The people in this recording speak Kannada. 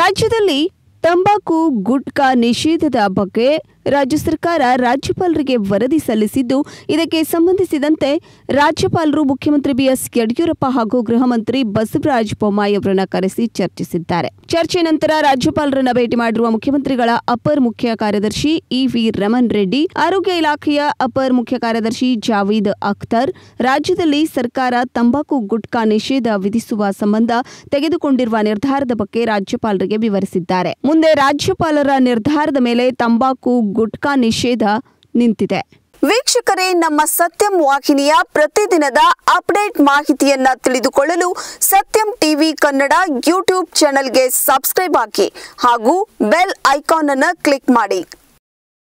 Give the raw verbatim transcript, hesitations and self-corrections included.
ರಾಜ್ಯದಲ್ಲಿ ತಂಬಾಕು ಗುಟ್ಕಾ ನಿಷೇಧದ ಬಗ್ಗೆ ರಾಜ್ಯ ಸರ್ಕಾರ ರಾಜ್ಯಪಾಲರಿಗೆ ವರದಿ ಸಲ್ಲಿಸಿದ್ದು, ಇದಕ್ಕೆ ಸಂಬಂಧಿಸಿದಂತೆ ರಾಜ್ಯಪಾಲರು ಮುಖ್ಯಮಂತ್ರಿ ಬಿಎಸ್ ಯಡಿಯೂರಪ್ಪ ಹಾಗೂ ಗೃಹ ಮಂತ್ರಿ ಬಸವರಾಜ ಬೊಮ್ಮಾಯಿ ಅವರನ್ನು ಕರೆಸಿ ಚರ್ಚಿಸಿದ್ದಾರೆ. ಚರ್ಚೆ ನಂತರ ರಾಜ್ಯಪಾಲರನ್ನ ಭೇಟಿ ಮಾಡಿರುವ ಮುಖ್ಯಮಂತ್ರಿಗಳ ಅಪರ್ ಮುಖ್ಯ ಕಾರ್ಯದರ್ಶಿ ಇ ವಿ ರಮಣ್ ರೆಡ್ಡಿ, ಆರೋಗ್ಯ ಇಲಾಖೆಯ ಅಪರ್ ಮುಖ್ಯ ಕಾರ್ಯದರ್ಶಿ ಜಾವೀದ್ ಅಖ್ತರ್ ರಾಜ್ಯದಲ್ಲಿ ಸರ್ಕಾರ ತಂಬಾಕು ಗುಟ್ಕಾ ನಿಷೇಧ ವಿಧಿಸುವ ಸಂಬಂಧ ತೆಗೆದುಕೊಂಡಿರುವ ನಿರ್ಧಾರದ ಬಗ್ಗೆ ರಾಜ್ಯಪಾಲರಿಗೆ ವಿವರಿಸಿದ್ದಾರೆ. ಮುಂದೆ ರಾಜ್ಯಪಾಲರ ನಿರ್ಧಾರದ ಮೇಲೆ ತಂಬಾಕು ಗುಟ್ಕಾ ನಿಷೇಧ ನಿಂತಿದೆ. ವೀಕ್ಷಕರೇ, ನಮ್ಮ ಸತ್ಯಂ ವಾಹಿನಿಯ ಪ್ರತಿದಿನದ ಅಪ್ಡೇಟ್ ಮಾಹಿತಿಯನ್ನ ತಿಳಿದುಕೊಳ್ಳಲು ಸತ್ಯಂ ಟಿವಿ ಕನ್ನಡ ಯೂಟ್ಯೂಬ್ ಚಾನೆಲ್ಗೆ ಸಬ್ಸ್ಕ್ರೈಬ್ ಆಗಿ ಹಾಗೂ ಬೆಲ್ ಐಕಾನ್ ಅನ್ನು ಕ್ಲಿಕ್ ಮಾಡಿ.